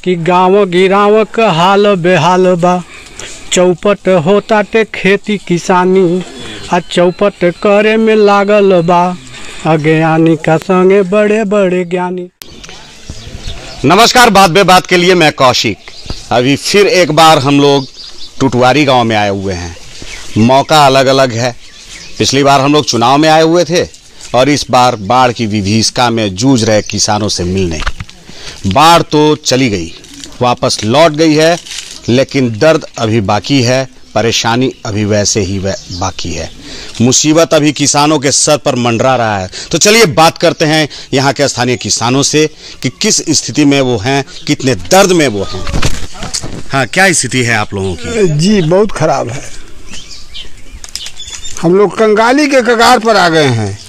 कि गाँव गिराव का हाल बेहाल बा। चौपट होता टे खेती किसानी आ चौपट करे में लागल बा। अज्ञानी का संगे बड़े बड़े ज्ञानी। नमस्कार, बात बे बात के लिए मैं कौशिक। अभी फिर एक बार हम लोग टुटवारी गांव में आए हुए हैं। मौका अलग अलग है। पिछली बार हम लोग चुनाव में आए हुए थे और इस बार बाढ़ की विभीषिका में जूझ रहे किसानों से मिलने। बाढ़ तो चली गई, वापस लौट गई है, लेकिन दर्द अभी बाकी है, परेशानी अभी वैसे ही बाकी है। मुसीबत अभी किसानों के सर पर मंडरा रहा है। तो चलिए बात करते हैं यहाँ के स्थानीय किसानों से कि किस स्थिति में वो हैं, कितने दर्द में वो हैं। हाँ, क्या स्थिति है आप लोगों की? जी बहुत खराब है। हम लोग कंगाली के कगार पर आ गए हैं।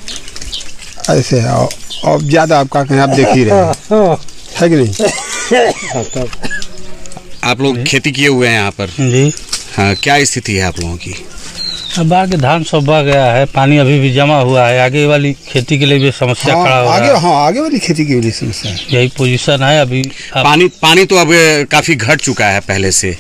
ऐसे और ज़्यादा आपका कहीं आप देख ही रहे हैं, है कि नहीं? आप लोग खेती किए हुए हैं यहाँ पर? जी हाँ, क्या स्थिति है आप लोगों की? बाढ़ के धान सब बह गया है, पानी अभी भी जमा हुआ है। आगे वाली खेती के लिए भी समस्या खड़ा हो रहा है। आगे वाली खेती के लिए समस्या है। यही पोजीशन है अभी। पानी तो अब काफी घट चुका है पहले से।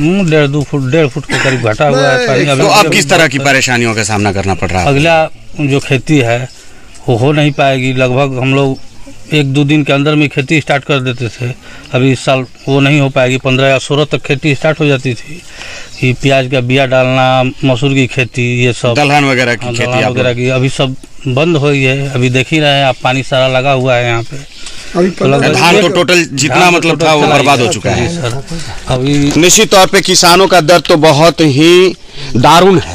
1.5 फुट के करीब घटा हुआ है पानी। तो अब किस तरह की परेशानियों का सामना करना पड़ रहा है? अगला जो खेती है वो हो नहीं पाएगी। लगभग हम लोग 1-2 दिन के अंदर में खेती स्टार्ट कर देते थे। अभी इस साल वो नहीं हो पाएगी। 15 या 16 तक खेती स्टार्ट हो जाती थी कि प्याज का बिया डालना, मसूर की खेती, ये सब दलहन वगैरह की खेती वगैरह की अभी सब बंद हो गई है। अभी देख ही रहे हैं आप, पानी सारा लगा हुआ है यहाँ पे। धान तो टोटल जितना मतलब था वो बर्बाद हो चुका है सर। अभी निश्चित तौर पे किसानों का दर्द तो बहुत ही दारुण है।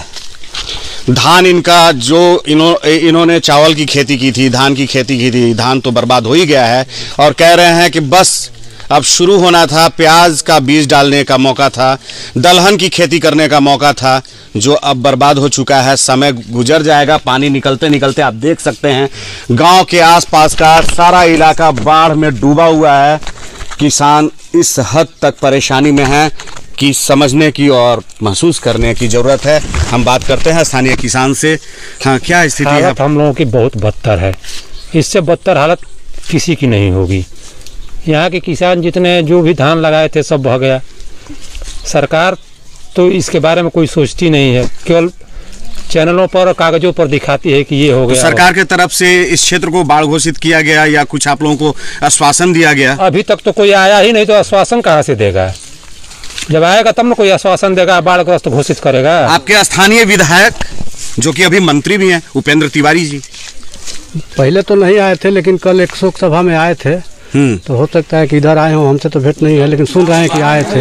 धान इनका जो इन्होंने चावल की खेती की थी, धान की खेती की थी, धान तो बर्बाद हो ही गया है और कह रहे हैं कि बस अब शुरू होना था। प्याज का बीज डालने का मौका था, दलहन की खेती करने का मौका था, जो अब बर्बाद हो चुका है। समय गुजर जाएगा। पानी निकलते निकलते आप देख सकते हैं गांव के आसपास का सारा इलाका बाढ़ में डूबा हुआ है। किसान इस हद तक परेशानी में हैं कि समझने की और महसूस करने की ज़रूरत है। हम बात करते हैं स्थानीय किसान से। हाँ, क्या स्थिति है? हालत हम लोगों की बहुत बदतर है। इससे बदतर हालत किसी की नहीं होगी। यहाँ के किसान जितने जो भी धान लगाए थे सब बह गया। सरकार तो इसके बारे में कोई सोचती नहीं है, केवल चैनलों पर और कागजों पर दिखाती है कि ये हो गया। तो सरकार के तरफ से इस क्षेत्र को बाढ़ घोषित किया गया या कुछ आप लोगों को आश्वासन दिया गया? अभी तक तो कोई आया ही नहीं, तो आश्वासन कहाँ से देगा? जब आएगा तब ना कोई आश्वासन देगा, बाढ़ग्रस्त घोषित करेगा। आपके स्थानीय विधायक जो कि अभी मंत्री भी हैं, उपेंद्र तिवारी जी, पहले तो नहीं आए थे, लेकिन कल एक शोक सभा में आए थे। तो हो सकता है कि इधर आए हो, हमसे तो भेंट नहीं है, लेकिन सुन रहे हैं कि आए थे।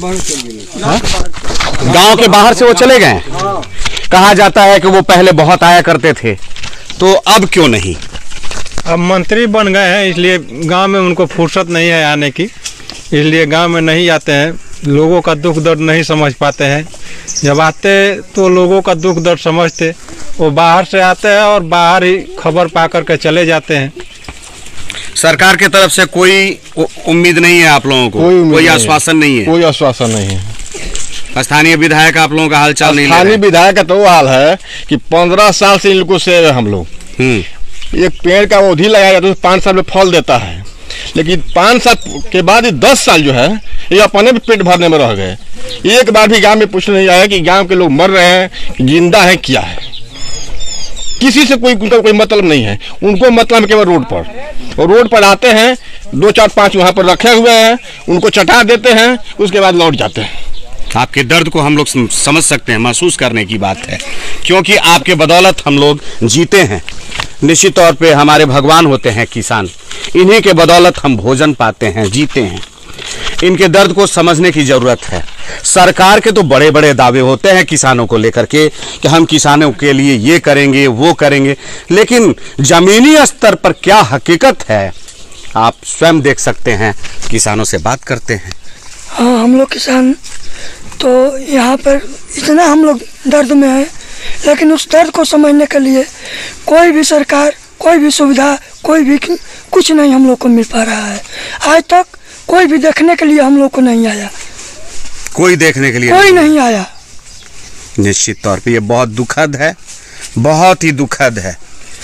गांव के बाहर से वो चले गए। कहा जाता है कि वो पहले बहुत आया करते थे, तो अब क्यों नहीं? अब मंत्री बन गए हैं, इसलिए गांव में उनको फुर्सत नहीं है आने की, इसलिए गांव में नहीं आते हैं। लोगों का दुख दर्द नहीं समझ पाते हैं। जब आते तो लोगों का दुख दर्द समझते। वो बाहर से आते हैं और बाहर ही खबर पा करके चले जाते हैं। सरकार की तरफ से कोई उम्मीद नहीं है आप लोगों को? कोई आश्वासन नहीं है? कोई आश्वासन नहीं है। स्थानीय विधायक आप लोगों का हाल चाल नहीं ले रहे? स्थानीय विधायक का तो वो हाल है कि 15 साल से इनको से हम लोग एक पेड़ का अवधि लगाया तो 5 साल में फल देता है, लेकिन 5 साल के बाद 10 साल जो है ये अपने भी पेट भरने में रह गए। एक बार भी गांव में पूछने नहीं आया कि गांव के लोग मर रहे हैं, जिंदा है, क्या है। किसी से उनका कोई मतलब नहीं है। उनको मतलब केवल रोड पर, और रोड पर आते हैं, 2 4 5 वहाँ पर रखे हुए हैं, उनको चटा देते हैं, उसके बाद लौट जाते हैं। आपके दर्द को हम लोग समझ सकते हैं, महसूस करने की बात है, क्योंकि आपके बदौलत हम लोग जीते हैं। निश्चित तौर पे हमारे भगवान होते हैं किसान, इन्हीं के बदौलत हम भोजन पाते हैं, जीते हैं। इनके दर्द को समझने की जरूरत है। सरकार के तो बड़े बड़े दावे होते हैं किसानों को लेकर के कि हम किसानों के लिए ये करेंगे वो करेंगे, लेकिन जमीनी स्तर पर क्या हकीकत है आप स्वयं देख सकते हैं। किसानों से बात करते हैं। हाँ, हम लोग किसान तो यहाँ पर इतना हम लोग दर्द में हैं, लेकिन उस दर्द को समझने के लिए कोई भी सरकार, कोई भी सुविधा, कोई भी कुछ नहीं हम लोग को मिल पा रहा है। आज तक कोई भी देखने के लिए हम लोग को नहीं आया। कोई देखने के लिए कोई नहीं आया। निश्चित तौर पे ये बहुत दुखद है, बहुत ही दुखद है।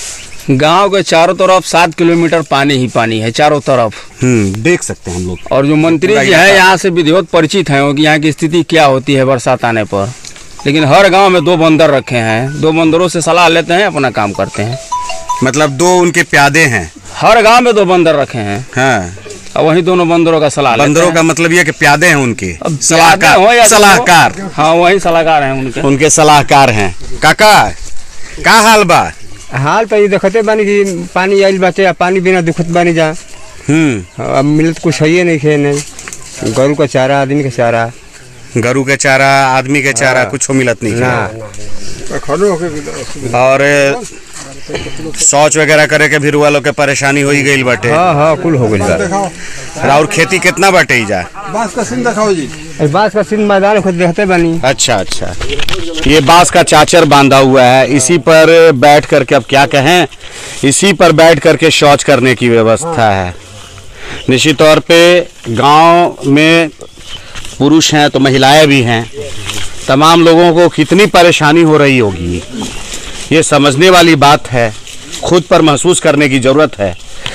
गांव के चारों तरफ 7 किलोमीटर पानी ही पानी है चारों तरफ। देख सकते हैं हम लोग। और जो मंत्री जी हैं यहाँ से विधिवत परिचित हैं कि यहाँ की स्थिति क्या होती है बरसात आने पर, लेकिन हर गांव में 2 बंदर रखे हैं, 2 बंदरों से सलाह लेते हैं, अपना काम करते हैं। मतलब 2 उनके प्यादे हैं, हर गांव में 2 बंदर रखे हैं। हाँ, और वही दोनों बंदरों का सलाह लेते हैं। बंदरों का मतलब ये कि प्यादे हैं उनके सलाहकार। सलाहकार, हाँ वही सलाहकार हैं उनके सलाहकार हैं। काका का हाल बा? हाल तो ये देखते बानी कि पानी आइल बाटे, पानी बिना दुखत बानी जा। अब मिलत कुछ है नहीं खे, नहीं गरु का चारा, आदमी का चारा, गरु के चारा, आदमी के चारा कुछ मिलत नहीं और शौच वगैरह करे के भी रुआ लोग के परेशानी हो ही गई बाटे। हाँ कुल हो गई। और खेती कितना बाटे ही जा? बांस का सीन दिखाओ जी। बांस का सीन मैदान खुद देखते बनी। अच्छा, ये बांस का चाचर बांधा हुआ है, इसी पर बैठ करके, अब क्या कहें, इसी पर बैठ करके शौच करने की व्यवस्था है। निश्चित तौर पे गांव में पुरुष हैं तो महिलाएं भी हैं, तमाम लोगों को कितनी परेशानी हो रही होगी ये समझने वाली बात है, खुद पर महसूस करने की जरूरत है।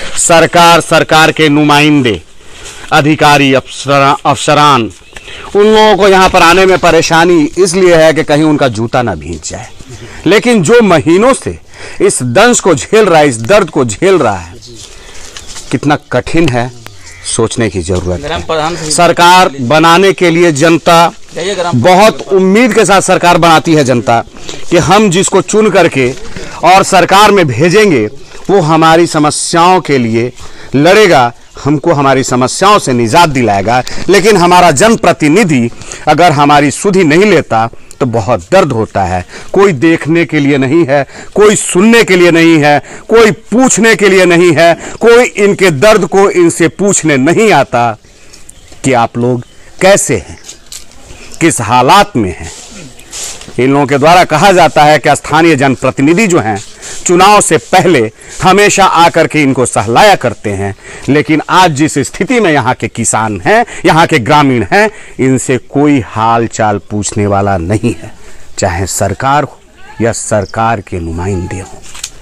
सरकार के नुमाइंदे, अधिकारी, अफसरान, उन लोगों को यहाँ पर आने में परेशानी इसलिए है कि कहीं उनका जूता ना भींग जाए, लेकिन जो महीनों से इस दंश को झेल रहा है, इस दर्द को झेल रहा है, कितना कठिन है सोचने की जरूरत है। सरकार बनाने के लिए जनता बहुत उम्मीद के साथ सरकार बनाती है जनता कि हम जिसको चुन करके और सरकार में भेजेंगे वो हमारी समस्याओं के लिए लड़ेगा, हमको हमारी समस्याओं से निजात दिलाएगा। लेकिन हमारा जनप्रतिनिधि अगर हमारी सुधि नहीं लेता तो बहुत दर्द होता है। कोई देखने के लिए नहीं है, कोई सुनने के लिए नहीं है, कोई पूछने के लिए नहीं है, कोई इनके दर्द को इनसे पूछने नहीं आता कि आप लोग कैसे हैं, किस हालात में हैं। इन लोगों के द्वारा कहा जाता है कि स्थानीय जनप्रतिनिधि जो हैं चुनाव से पहले हमेशा आकर के इनको सहलाया करते हैं, लेकिन आज जिस स्थिति में यहाँ के किसान हैं, यहाँ के ग्रामीण हैं, इनसे कोई हाल चाल पूछने वाला नहीं है, चाहे सरकार हो या सरकार के नुमाइंदे हो।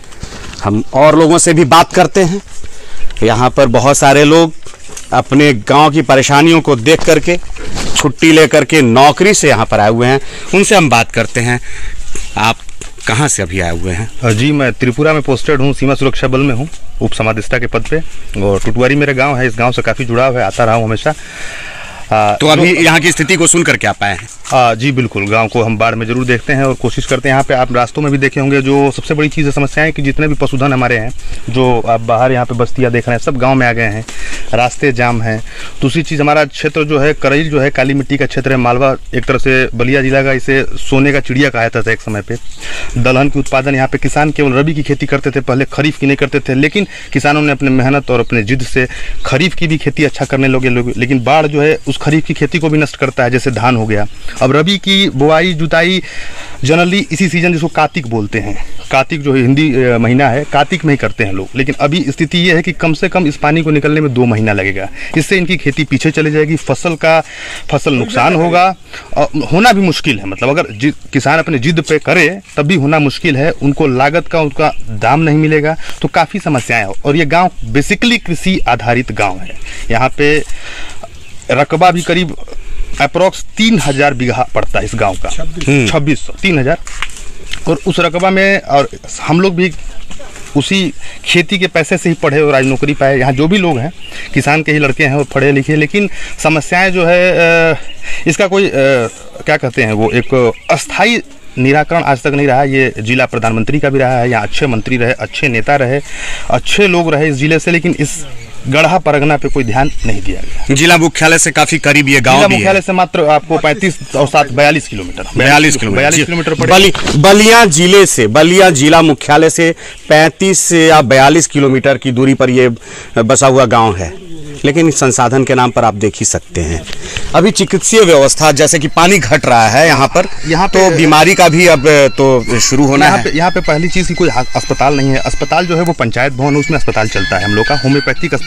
हम और लोगों से भी बात करते हैं। यहाँ पर बहुत सारे लोग अपने गांव की परेशानियों को देख करके, छुट्टी लेकर के, नौकरी से यहाँ पर आए हुए हैं, उनसे हम बात करते हैं। आप कहाँ से अभी आए हुए हैं? जी, मैं त्रिपुरा में पोस्टेड हूँ, सीमा सुरक्षा बल में हूँ, उप समादेष्टा के पद पे, और टुटवारी मेरा गांव है। इस गांव से काफ़ी जुड़ाव है, आता रहा हूँ हमेशा। तो अभी यहाँ की स्थिति को सुन करके आप आए हैं? जी बिल्कुल, गांव को हम बाढ़ में जरूर देखते हैं और कोशिश करते हैं। यहाँ पे आप रास्तों में भी देखे होंगे, जो सबसे बड़ी चीज़ है, समस्या है कि जितने भी पशुधन हमारे हैं, जो आप बाहर यहाँ पे बस्तियाँ देख रहे हैं, सब गांव में आ गए हैं, रास्ते जाम हैं। दूसरी चीज़, हमारा क्षेत्र जो है करैल जो है काली मिट्टी का क्षेत्र है, मालवा एक तरह से बलिया जिला का, इसे सोने का चिड़िया कहा जाता था एक समय पे। दलहन की उत्पादन यहाँ पे किसान केवल रबी की खेती करते थे, पहले खरीफ की नहीं करते थे, लेकिन किसानों ने अपने मेहनत और अपने जिद से खरीफ की भी खेती अच्छा करने लगे लोग। लेकिन बाढ़ जो है उस खरीफ की खेती को भी नष्ट करता है, जैसे धान हो गया। अब रबी की बुआई जुताई जनरली इसी सीजन, जिसको कार्तिक बोलते हैं, कार्तिक जो हिंदी महीना है, कार्तिक में ही करते हैं लोग। लेकिन अभी स्थिति ये है कि कम से कम इस पानी को निकलने में 2 महीना लगेगा। इससे इनकी खेती पीछे चली जाएगी, फसल नुकसान होगा, और होना भी मुश्किल है। मतलब अगर किसान अपने जिद पे करे तब भी होना मुश्किल है, उनको लागत का उनका दाम नहीं मिलेगा, तो काफ़ी समस्याएं हो। और ये गाँव बेसिकली कृषि आधारित गाँव है। यहाँ पे रकबा भी करीब अप्रोक्स 3000 बीघा पड़ता है इस गांव का, 2600 3000। और उस रकबा में, और हम लोग भी उसी खेती के पैसे से ही पढ़े और आज नौकरी पाए। यहाँ जो भी लोग हैं किसान के ही लड़के हैं और पढ़े लिखे, लेकिन समस्याएं जो है इसका कोई क्या कहते हैं, वो एक अस्थाई निराकरण आज तक नहीं रहा। ये जिला प्रधानमंत्री का भी रहा है, यहाँ अच्छे मंत्री रहे, अच्छे नेता रहे, अच्छे लोग रहे इस जिले से, लेकिन इस गढ़ा परगना पे कोई ध्यान नहीं दिया गया। जिला मुख्यालय से काफी करीब ये गांव भी है। जिला मुख्यालय से मात्र आपको 35 और 7 42 किलोमीटर 42 किलोमीटर पड़ेगा। बलिया जिला मुख्यालय से 35 या 42 किलोमीटर की दूरी पर ये बसा हुआ गांव है। लेकिन इस संसाधन के नाम पर आप देख ही सकते हैं, अभी चिकित्सीय व्यवस्था, जैसे कि पानी घट रहा है यहाँ पर तो बीमारी का भी अब तो शुरू होना है। यहाँ पे पहली चीज़ की कोई अस्पताल नहीं है। अस्पताल जो है वो पंचायत भवन, उसमें अस्पताल चलता है हम लोग का, होम्योपैथिक अस्पताल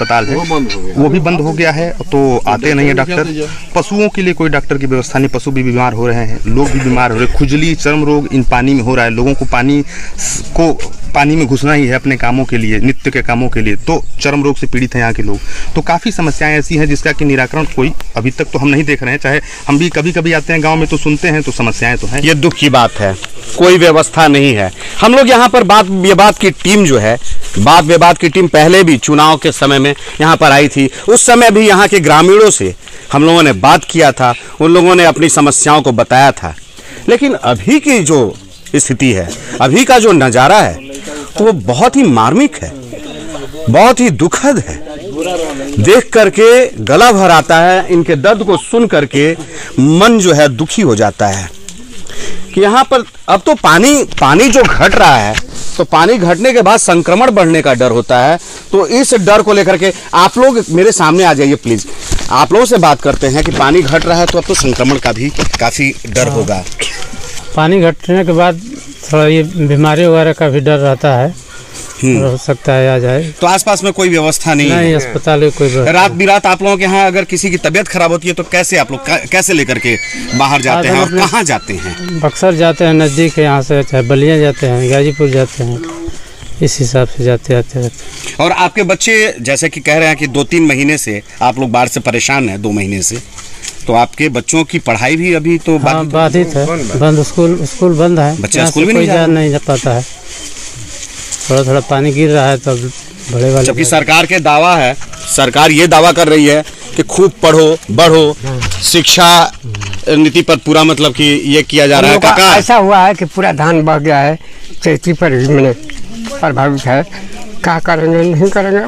अस्पताल है वो भी बंद हो गया है, तो आते नहीं है डॉक्टर। पशुओं के लिए कोई डॉक्टर की व्यवस्था नहीं, पशु भी बीमार हो रहे हैं, लोग भी बीमार हो रहे हैं। खुजली, चर्म रोग इन पानी में हो रहा है। लोगों को पानी में घुसना ही है अपने कामों के लिए, नित्य के कामों के लिए, तो चर्म रोग से पीड़ित हैं यहाँ के लोग। तो काफ़ी समस्याएं ऐसी हैं जिसका कि निराकरण कोई अभी तक तो हम नहीं देख रहे हैं। चाहे हम भी कभी कभी आते हैं गांव में तो सुनते हैं, तो समस्याएं तो हैं। ये दुख की बात है, कोई व्यवस्था नहीं है। हम लोग यहाँ पर वाद की टीम जो है, वाद विवाद की टीम पहले भी चुनाव के समय में यहाँ पर आई थी। उस समय भी यहाँ के ग्रामीणों से हम लोगों ने बात किया था, उन लोगों ने अपनी समस्याओं को बताया था। लेकिन अभी की जो स्थिति है, अभी का जो नज़ारा है, वो बहुत ही मार्मिक है, बहुत ही दुखद है। देख करके गला भर आता है, इनके दर्द को सुन करके मन जो है दुखी हो जाता है कि यहाँ पर अब तो पानी जो घट रहा है, तो पानी घटने के बाद संक्रमण बढ़ने का डर होता है। तो इस डर को लेकर के आप लोग मेरे सामने आ जाइए प्लीज। आप लोगों से बात करते हैं कि पानी घट रहा है तो अब तो संक्रमण का भी काफी डर होगा। पानी घटने के बाद थोड़ा ये बीमारी वगैरह का भी डर रहता है, हो सकता है आ जाए। तो आसपास में कोई व्यवस्था नहीं है? अस्पताल में कोई व्यवस्था। रात बिरात आप लोगों के यहाँ अगर किसी की तबीयत खराब होती है तो कैसे आप लोग कैसे लेकर के बाहर जाते हैं और कहाँ जाते हैं? बक्सर जाते हैं, नज़दीक है यहाँ से, चाहे बलिया जाते हैं, गाजीपुर जाते हैं, इस हिसाब से जाते आते रहते हैं। और आपके बच्चे जैसे कि कह रहे हैं कि 2-3 महीने से आप लोग बाढ़ से परेशान हैं, 2 महीने से, तो आपके बच्चों की पढ़ाई भी अभी तो बाधित है, बंद, स्कूल बंद है, बच्चे स्कूल भी नहीं जा पाता है। थोड़ा पानी गिर रहा है तब बड़े वाले। जबकि सरकार के दावा है, सरकार ये दावा कर रही है कि खूब पढ़ो बढ़ो, शिक्षा नीति पर पूरा मतलब कि ये किया जा रहा है। काका ऐसा हुआ है कि पूरा धान बह गया है, खेती पर भी मैंने प्रभावित है। क्या करेंगे, नहीं करेंगे,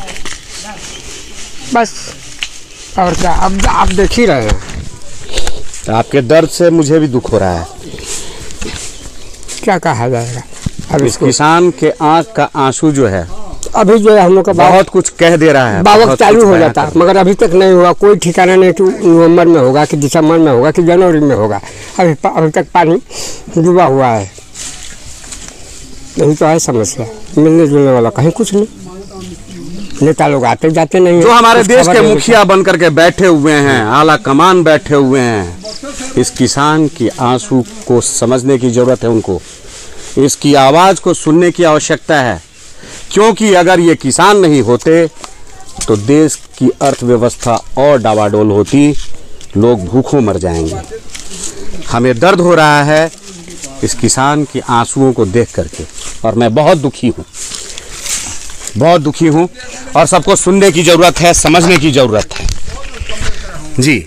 बस और क्या। अब आप देख ही रहे हैं। तो आपके दर्द से मुझे भी दुख हो रहा है। क्या कहा जाएगा अब इस किसान के आंख का आंसू जो है, अभी जो है हम लोग का बहुत कुछ कह दे रहा है, बावक चालू हो जाता है, मगर अभी तक नहीं हुआ। कोई ठिकाना नहीं कि नवंबर में होगा, कि दिसंबर में होगा, कि जनवरी में होगा। अभी तक पानी डूबा हुआ है। यही तो है समस्या, मिलने जुलने वाला कहीं कुछ नहीं। नेता लोग आते जाते नहीं। जो हमारे देश के मुखिया बन करके बैठे हुए हैं, आला कमान बैठे हुए हैं, इस किसान की आंसू को समझने की जरूरत है उनको। इसकी आवाज को सुनने की आवश्यकता है, क्योंकि अगर ये किसान नहीं होते तो देश की अर्थव्यवस्था और डावाडोल होती, लोग भूखों मर जाएंगे। हमें दर्द हो रहा है इस किसान के आंसुओं को देख करके, और मैं बहुत दुखी हूँ, बहुत दुखी हूँ। और सबको सुनने की जरूरत है, समझने की जरूरत है। जी,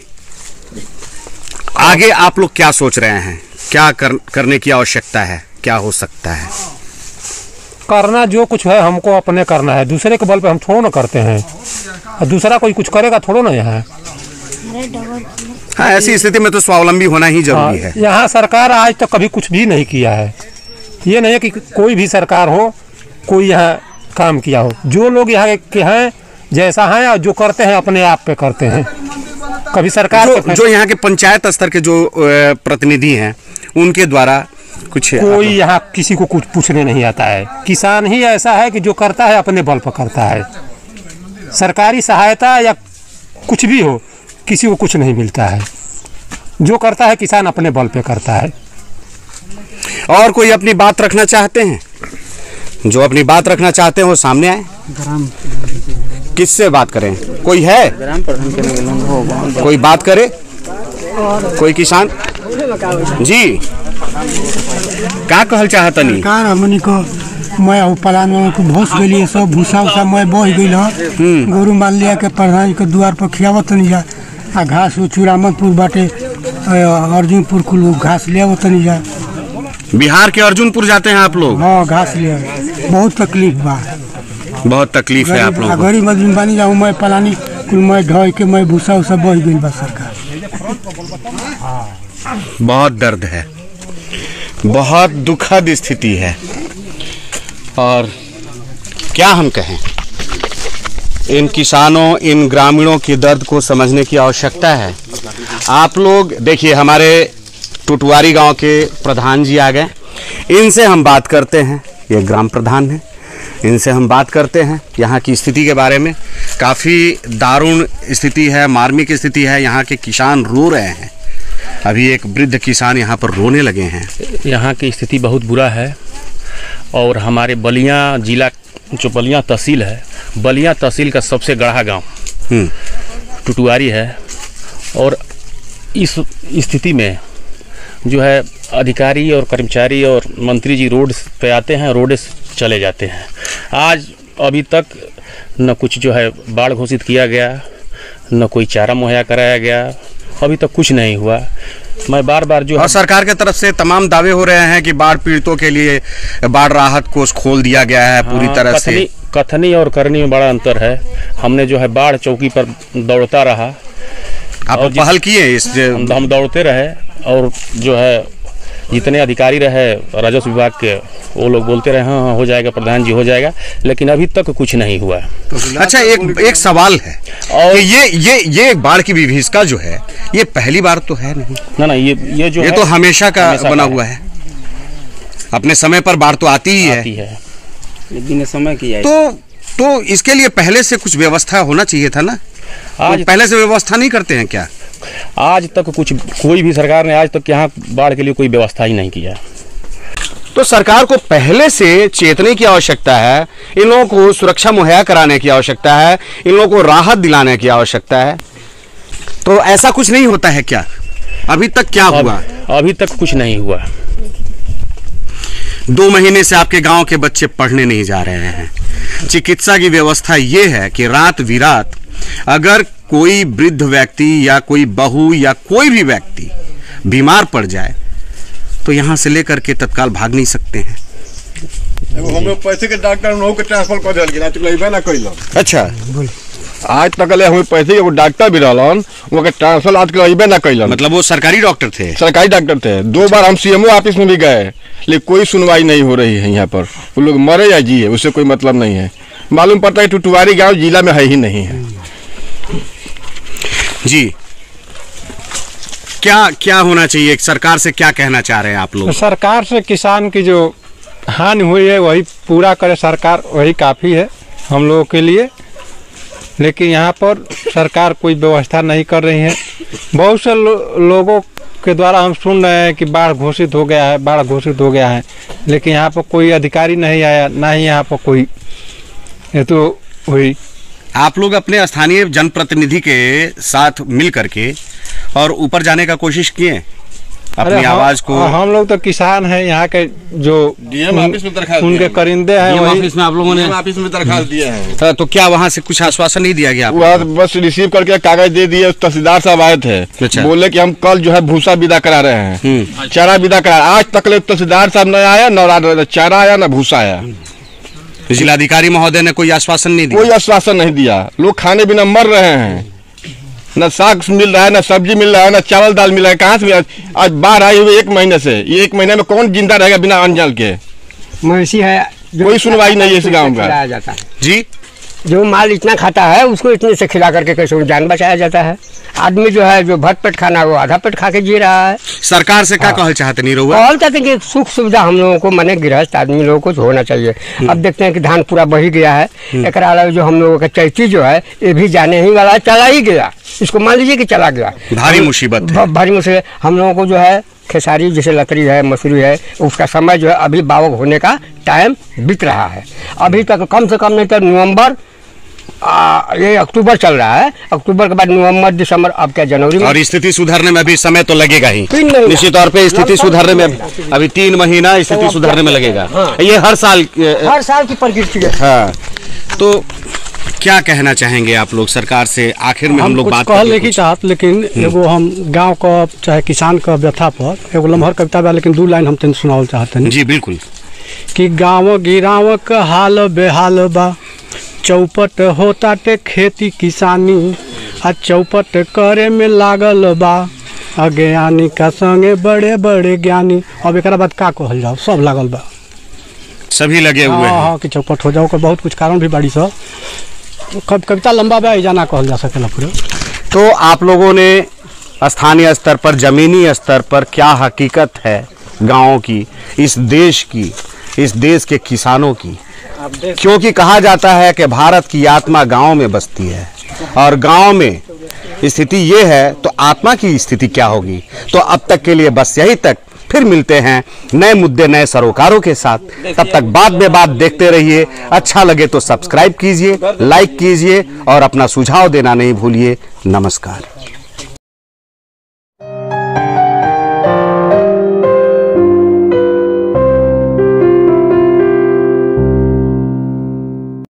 आगे आप लोग क्या सोच रहे हैं? क्या करने की आवश्यकता है? क्या हो सकता है? करना जो कुछ है हमको अपने करना है, दूसरे के बल पे हम थोड़ा ना करते हैं, और दूसरा कोई कुछ करेगा थोड़ा ना यहाँ। हाँ, ऐसी स्थिति में तो स्वावलंबी होना ही जरूरी है। यहाँ सरकार आज तक कभी कुछ भी नहीं किया है। ये नहीं है कि कोई भी सरकार हो कोई यहाँ काम किया हो। जो लोग यहाँ के हैं जैसा हैं, और जो करते हैं अपने आप पे करते हैं। कभी सरकार जो यहाँ के पंचायत स्तर के जो प्रतिनिधि हैं उनके द्वारा कुछ कोई यहाँ किसी को कुछ पूछने नहीं आता है। किसान ही ऐसा है कि जो करता है अपने बल पर करता है। सरकारी सहायता या कुछ भी हो, किसी को कुछ नहीं मिलता है। जो करता है किसान अपने बल पे करता है। और कोई अपनी बात रखना चाहते हैं? जो अपनी बात रखना चाहते हैं वो सामने आए। किससे बात करें? कोई है? कोई बात करे? कोई किसान? जी, का कहल चाहतनी? सरकार हमनी को मैं पलान को भस गई, सब भूसा उसा मैं बह गई। गोरू मान लिया के प्रधान के द्वार पर खियावत नहीं जा। आ घास चूड़ामतपुर बाटे अर्जुनपुर कुल घास ले आवत नहीं जा। बिहार के अर्जुनपुर जाते हैं आप लोग? हाँ, घास ले। बहुत तकलीफ बा, बहुत तकलीफ है आप लोगों को। गरीब आदमी बनी जाऊँ मैं पलानी कुल मैं ढोई के मैं भूसा उसा बह गई बा। सरकार बहुत दर्द है, बहुत दुखद स्थिति है, और क्या हम कहें। इन किसानों, इन ग्रामीणों के दर्द को समझने की आवश्यकता है। आप लोग देखिए, हमारे टुटवारी गांव के प्रधान जी आ गए। इनसे हम बात करते हैं, ये ग्राम प्रधान हैं। इनसे हम बात करते हैं यहाँ की स्थिति के बारे में। काफ़ी दारुण स्थिति है, मार्मिक स्थिति है। यहाँ के किसान रो रहे हैं। अभी एक वृद्ध किसान यहाँ पर रोने लगे हैं। यहाँ की स्थिति बहुत बुरा है और हमारे बलिया जिला जो बलिया तहसील है, बलिया तहसील का सबसे गढ़ा गांव टुटुआरी है और इस स्थिति में जो है अधिकारी और कर्मचारी और मंत्री जी रोड पे आते हैं, रोड से चले जाते हैं। आज अभी तक न कुछ जो है बाढ़ घोषित किया गया, न कोई चारा मुहैया कराया गया, अभी तक कुछ नहीं हुआ। मैं बार बार जो और सरकार के तरफ से तमाम दावे हो रहे हैं कि बाढ़ पीड़ितों के लिए बाढ़ राहत कोष खोल दिया गया है पूरी तरह से। कथनी और करनी में बड़ा अंतर है। हमने जो है बाढ़ चौकी पर दौड़ता रहा, आप पहल किए इस हम दौड़ते रहे और जो है जितने अधिकारी रहे राजस्व विभाग के वो लोग बोलते रहे हाँ हो जाएगा प्रधान जी हो जाएगा, लेकिन अभी तक कुछ नहीं हुआ। अच्छा, एक सवाल है और ये बाढ़ की विभीषिका जो है ये पहली बार तो है नहीं ना, ये तो हमेशा का बना हुआ है। अपने समय पर बाढ़ तो आती ही है। बिना समय की है। तो इसके लिए पहले से कुछ व्यवस्था होना चाहिए था ना। आज पहले से व्यवस्था नहीं करते हैं क्या? आज तक कोई भी सरकार ने आज तक यहाँ बाढ़ के लिए कोई व्यवस्था ही नहीं किया। तो सरकार को पहले से चेतने की आवश्यकता है, इन लोगों को सुरक्षा मुहैया कराने की आवश्यकता है, इन लोगों को राहत दिलाने की आवश्यकता है। तो ऐसा कुछ नहीं होता है क्या? अभी तक क्या हुआ? अभी तक कुछ नहीं हुआ। 2 महीने से आपके गांव के बच्चे पढ़ने नहीं जा रहे हैं। चिकित्सा की व्यवस्था ये है कि रात विरात अगर कोई वृद्ध व्यक्ति या कोई बहू या कोई भी व्यक्ति बीमार पड़ जाए तो यहाँ से लेकर के तत्काल भाग नहीं सकते हैं। होम्योपैथी के डॉक्टर लोगों के ट्रांसफर कर दिया गया ना कोई लोग। अच्छा, आज तक होम्योपैथी के डॉक्टर भी रहलन, वो के ट्रांसफर आज कल ना कैलन। मतलब वो सरकारी डॉक्टर थे? सरकारी डॉक्टर थे। 2 बार हम सीएमओ ऑफिस में भी गए, लेकिन कोई सुनवाई नहीं हो रही है। यहाँ पर वो लोग मरे या जिए उससे कोई मतलब नहीं है। मालूम पड़ता है टुटुआरी गाँव जिला में है ही नहीं है। जी, क्या होना चाहिए? सरकार से क्या कहना चाह रहे हैं आप लोग? सरकार से किसान की जो हानि हुई है वही पूरा करे सरकार, वही काफ़ी है हम लोगों के लिए। लेकिन यहाँ पर सरकार कोई व्यवस्था नहीं कर रही है। बहुत से लोगों के द्वारा हम सुन रहे हैं कि बाढ़ घोषित हो गया है, बाढ़ घोषित हो गया है, लेकिन यहाँ पर कोई अधिकारी नहीं आया, ना ही यहाँ पर कोई ये तो हुई। आप लोग अपने स्थानीय जनप्रतिनिधि के साथ मिल करके और ऊपर जाने का कोशिश किए अपनी आवाज को? हम लोग तो किसान हैं, यहाँ के जो डीएम ऑफिस में दरखास्त उनके करिंदे हैं ऑफिस में आप लोगों ने ऑफिस में दरखास्त दिए हैं। तो क्या वहाँ से कुछ आश्वासन नहीं दिया गया? बस रिसीव करके कागज दे दिए। तहसीलदार साहब आए थे। अच्छा। बोले कि हम कल जो है भूसा विदा करा रहे हैं, चारा विदा करा। आज तक तहसीलदार साहब न आया, न चारा आया, न भूसा आया। जिलाधिकारी महोदय ने कोई आश्वासन नहीं दिया? कोई आश्वासन नहीं दिया। लोग खाने बिना मर रहे हैं, न साग मिल रहा है, न सब्जी मिल रहा है, न चावल दाल मिल रहा है। कहाँ से? आज बाढ़ आई हुई 1 महीने से। ये 1 महीने में कौन जिंदा रहेगा बिना अन्न जल के? मवेशी है, कोई सुनवाई नहीं है इस गाँव का। जाता है जी, जो माल इतना खाता है उसको इतने से खिला करके कैसे जान बचाया जाता है। आदमी जो है जो भर पेट खाना वो आधा पेट खा के जी रहा है। सरकार से क्या कहना चाहते? नहीं रहुआ कहना चाहते कि सुख सुविधा हम लोगों को माने गृहस्थ आदमी लोगों को होना चाहिए। अब देखते हैं कि धान पूरा बही गया है। एक अलावा जो हम लोगों का चैती जो है ये भी जाने ही वाला, चला ही गया। इसको मान लीजिए कि चला गया। भारी मुसीबत है। भारी मुसीबत। हम लोगों को जो है खेसारी जैसे लतरी है, मसूरी है, उसका समय जो है अभी बावक होने का टाइम बीत रहा है। अभी तक कम से कम नहीं तो नवंबर, ये अक्टूबर चल रहा है। अक्टूबर के बाद नवंबर, दिसंबर, अब क्या जनवरी में। और स्थिति सुधरने में अभी समय तो लगेगा ही निश्चित तौर पे। स्थिति सुधरने में अभी 3 महीना स्थिति सुधरने में लगेगा। ये हर साल की प्रकृति है। हाँ, तो क्या कहना चाहेंगे आप लोग सरकार से? आखिर में हम लोग बात कहने की चाहत, लेकिन एगो हम गांव का चाहे किसान का व्यथा पर एगो लम्हर कविता बा, लेकिन 2 लाइन हम तेन सुनावल चाहते हैं। जी बिल्कुल। कि गाँव गिराव का हाल बेहाल बा, चौपट होता टे खेती किसानी, आ चौपट करे में लागल बा अज्ञानी का संगे बड़े बड़े ज्ञानी। अब एक बाद का कहल जाओ, सब लागल बा, सभी लगे हुए हैं। हाँ, कि चौपट हो जाओ का बहुत कुछ कारण भी बड़ी सब। कविता लंबा बा, जाना कहल जा सकेला पूरा। तो आप लोगों ने स्थानीय स्तर पर, जमीनी स्तर पर क्या हकीकत है गाँव की, इस देश की, इस देश के किसानों की, क्योंकि कहा जाता है कि भारत की आत्मा गांव में बसती है, और गांव में स्थिति ये है तो आत्मा की स्थिति क्या होगी। तो अब तक के लिए बस यही तक, फिर मिलते हैं नए मुद्दे नए सरोकारों के साथ। तब तक बात में बात देखते रहिए। अच्छा लगे तो सब्सक्राइब कीजिए, लाइक कीजिए और अपना सुझाव देना नहीं भूलिए। नमस्कार।